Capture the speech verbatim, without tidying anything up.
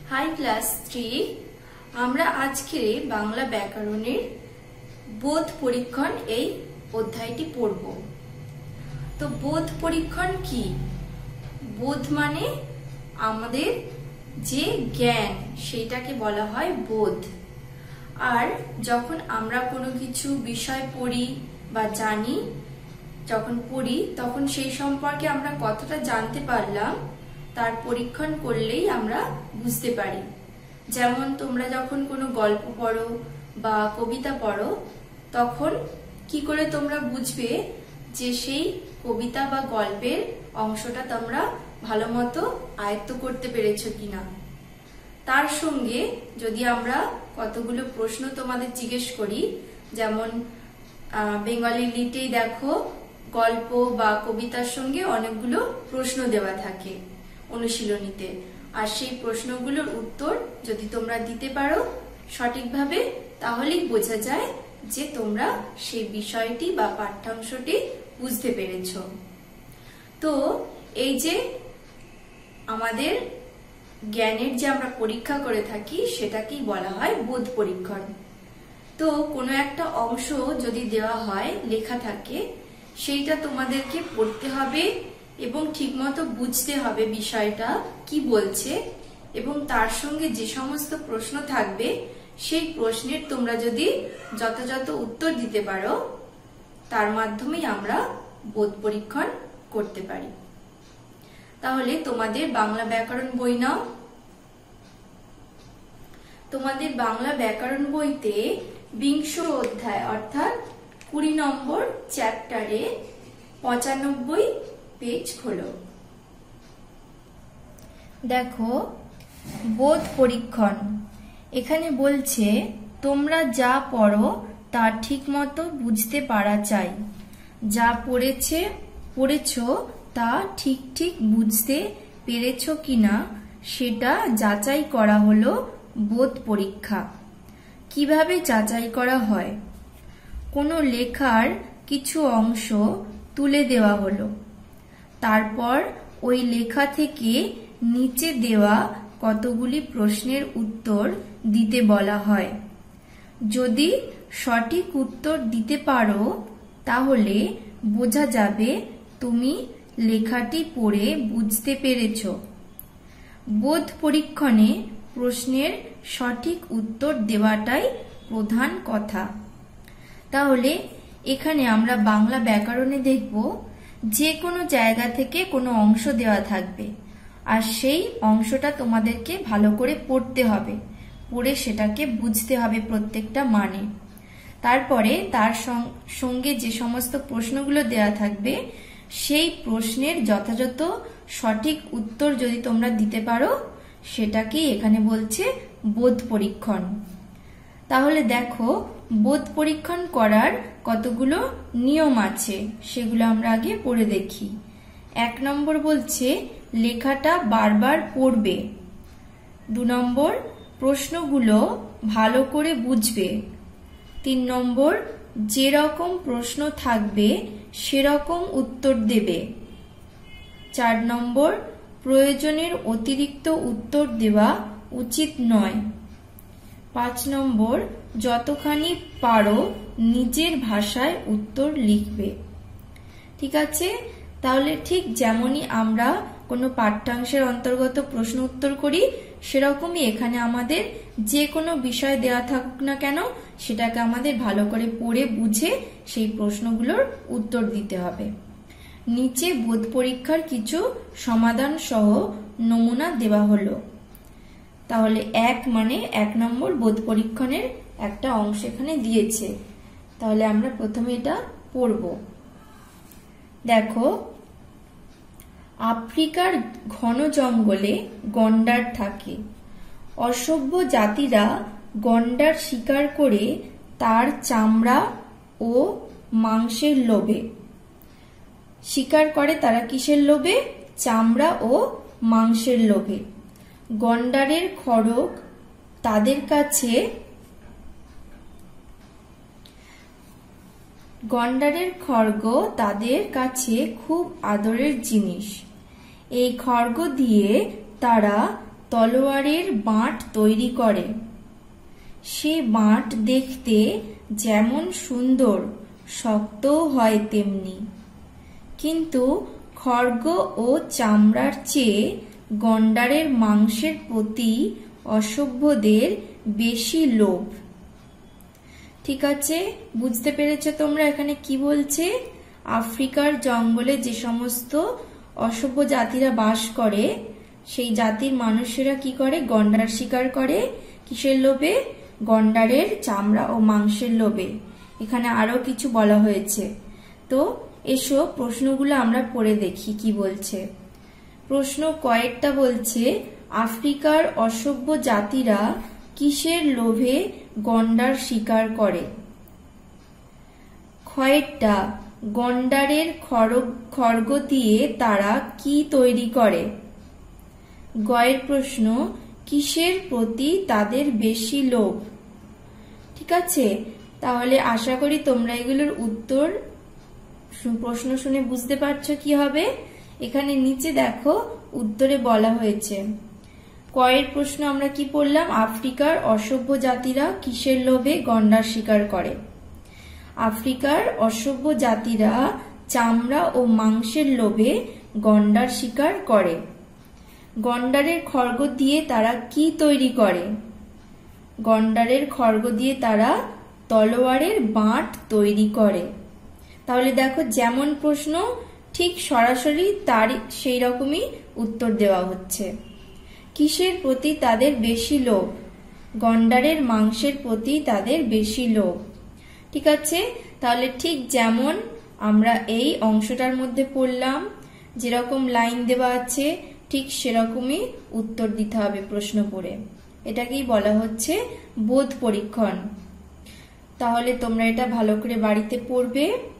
High class three. আমরা আজকে বাংলা ব্যাকরণের বোধ পরীক্ষণ এই অধ্যায়টি পড়ব। তো বোধ পরীক্ষণ কি? বোধ মানে আমাদের যে জ্ঞান, সেটাকে বলা হয় বোধ। আর যখন আমরা কোনো কিছু বিষয় পড়ি বা জানি, যখন পড়ি তখন সেই সম্পর্কে আমরা কতটা জানতে পারলাম তার পরীক্ষণ করলেই আমরা বুঝতে পারি। যেমন তোমরা যখন কোনো গল্প পড়ো বা কবিতা পড়ো, তখন কি করে তোমরা বুঝবে যে সেই কবিতা বা গল্পের অংশটা তোমরা ভালো মতো আয়ত্ত করতে পেরেছো কিনা। তার সঙ্গে যদি আমরা কতগুলো প্রশ্ন তোমাদের জিজ্ঞেস করি, যেমন বেঙ্গলি লিটেই দেখো গল্প বা কবিতার সঙ্গে অনেকগুলো প্রশ্ন দেওয়া থাকে অনুশীলনীতে, আর সেই প্রশ্নগুলোর উত্তর যদি তোমরা দিতে পারো সঠিকভাবে, তাহলেই বোঝা যায় যে তোমরা সেই বিষয়টি বা পাঠ্যাংশটি বুঝতে পেরেছ। তো এই যে আমাদের জ্ঞানের যে আমরা পরীক্ষা করে থাকি, সেটাকেই বলা হয় বোধ পরীক্ষণ। তো কোনো একটা অংশ যদি দেওয়া হয়, লেখা থাকে, সেইটা তোমাদেরকে পড়তে হবে এবং ঠিকমতো বুঝতে হবে বিষয়টা কি বলছে, এবং তার সঙ্গে যে সমস্ত প্রশ্ন থাকবে সেই প্রশ্নের তোমরা যদি যথাযথ উত্তর দিতে পারো, তার মাধ্যমেই আমরা বোধ পরীক্ষণ করতে পারি। তাহলে তোমাদের বাংলা ব্যাকরণ বই নাও। তোমাদের বাংলা ব্যাকরণ বইতে বিংশ অধ্যায় অর্থাৎ কুড়ি নম্বর চ্যাপ্টারে পঁচানব্বই পেজ খোলো। দেখো বোধ পরীক্ষণ। এখানে বলছে তোমরা যা পড়ো তা ঠিক মতো বুঝতে পারা চাই। যা পড়েছে পড়েছ তা ঠিক ঠিক বুঝতে পেরেছ কিনা সেটা যাচাই করা হলো বোধ পরীক্ষা। কিভাবে যাচাই করা হয়? কোনো লেখার কিছু অংশ তুলে দেওয়া হলো, তারপর ওই লেখা থেকে নিচে দেওয়া কতগুলি প্রশ্নের উত্তর দিতে বলা হয়। যদি সঠিক উত্তর দিতে পারো তাহলে বোঝা যাবে তুমি লেখাটি পড়ে বুঝতে পেরেছ। বোধ পরীক্ষণে প্রশ্নের সঠিক উত্তর দেওয়াটাই প্রধান কথা। তাহলে এখানে আমরা বাংলা ব্যাকরণে দেখব, যে কোনো জায়গা থেকে কোনো অংশ দেওয়া থাকবে, আর সেই অংশটা তোমাদেরকে ভালো করে পড়তে হবে, পড়ে সেটাকে বুঝতে হবে প্রত্যেকটা মানে। তারপরে তার সঙ্গে যে সমস্ত প্রশ্নগুলো দেওয়া থাকবে, সেই প্রশ্নের যথাযথ সঠিক উত্তর যদি তোমরা দিতে পারো, সেটাকেই এখানে বলছে বোধ পরীক্ষণ। তাহলে দেখো বোধ পরীক্ষণ করার কতগুলো নিয়ম আছে, সেগুলো আমরা আগে পড়ে দেখি। এক নম্বর বলছে লেখাটা বারবার পড়বে। দু নম্বর প্রশ্নগুলো ভালো করে বুঝবে। তিন নম্বর যেরকম প্রশ্ন থাকবে সেরকম উত্তর দেবে। চার নম্বর প্রয়োজনের অতিরিক্ত উত্তর দেওয়া উচিত নয়। পাঁচ নম্বর যতখানি পারো নিজের ভাষায় উত্তর লিখবে। ঠিক আছে? তাহলে ঠিক যেমনই আমরা কোনো পাঠ্যাংশের অন্তর্গত প্রশ্ন উত্তর করি, সেরকমই এখানে আমাদের যে কোনো বিষয় দেওয়া থাকুক না কেন, সেটাকে আমাদের ভালো করে পড়ে বুঝে সেই প্রশ্নগুলোর উত্তর দিতে হবে। নিচে বোধ পরীক্ষার কিছু সমাধান সহ নমুনা দেওয়া হলো। তাহলে এক মানে এক নম্বর বোধ পরীক্ষণের একটা অংশ এখানে দিয়েছে। তাহলে আমরা প্রথমে এটা পড়ব। দেখো, আফ্রিকার ঘন জঙ্গলে গন্ডার থাকে। অসভ্য জাতিরা গন্ডার শিকার করে তার চামড়া ও মাংসের লোভে। শিকার করে তারা কিসের লোভে? চামড়া ও মাংসের লোভে। গন্ডারের খড়গ তাদের কাছে গন্ডারের খড়গ তাদের কাছে খুব আদরের জিনিস। এই খড়গ দিয়ে তারা তলোয়ারের বাঁট তৈরি করে। সে বাঁট দেখতে যেমন সুন্দর, শক্তও হয় তেমনি। কিন্তু খড়গ ও চামড়ার চেয়ে গন্ডারের মাংসের প্রতি অসভ্যদের বেশি লোভ। ঠিক আছে, বুঝতে পেরেছো তোমরা এখানে কি বলছে? আফ্রিকার জঙ্গলে যে সমস্ত অসভ্য জাতিরা বাস করে, সেই জাতির মানুষেরা কি করে? গন্ডার শিকার করে। কিসের লোভে? গন্ডারের চামড়া ও মাংসের লোভে। এখানে আরো কিছু বলা হয়েছে। তো এসো প্রশ্নগুলো আমরা পড়ে দেখি কি বলছে। প্রশ্ন কয়েকটা বলছে, আফ্রিকার অসভ্য জাতিরা কিসের লোভে গন্ডার শিকার করে? কয়েকটা, গন্ডারের খড়গ দিয়ে তারা কি তৈরি করে? গয়ের প্রশ্ন, কিসের প্রতি তাদের বেশি লোভ? ঠিক আছে, তাহলে আশা করি তোমরা এগুলোর উত্তর প্রশ্ন শুনে বুঝতে পারছো কি হবে। এখানে নিচে দেখো উত্তরে বলা হয়েছে। কয়ের প্রশ্ন আমরা কি পড়লাম? আফ্রিকার অসভ্য জাতিরা কিসের লোভে গন্ডার শিকার করে? আফ্রিকার অসভ্য জাতিরা চামড়া ও মাংসের লোভে গন্ডার শিকার করে। গন্ডারের খড়গ দিয়ে তারা কি তৈরি করে? গন্ডারের খড়গ দিয়ে তারা তলোয়ারের বাঁট তৈরি করে। তাহলে দেখো যেমন প্রশ্ন ঠিক সরাসরি তার সেই রকমই উত্তর দেওয়া হচ্ছে। কিসের প্রতি তাদের বেশি লোভ? গন্ডারের মাংসের প্রতি তাদের বেশি লোভ। ঠিক আছে, তাহলে ঠিক যেমন আমরা এই অংশটার মধ্যে পড়লাম, যেরকম লাইন দেওয়া আছে ঠিক সেরকমই উত্তর দিতে হবে প্রশ্ন পড়ে। এটাকেই বলা হচ্ছে বোধ পরীক্ষণ। তাহলে তোমরা এটা ভালো করে বাড়িতে পড়বে।